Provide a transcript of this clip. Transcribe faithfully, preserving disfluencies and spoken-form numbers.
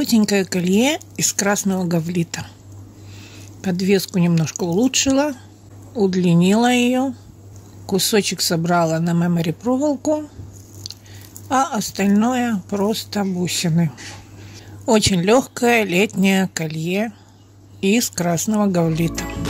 Коротенькое колье из красного гавлита. Подвеску немножко улучшила, удлинила ее. Кусочек собрала на мемори проволоку, а остальное просто бусины. Очень легкое летнее колье из красного гавлита.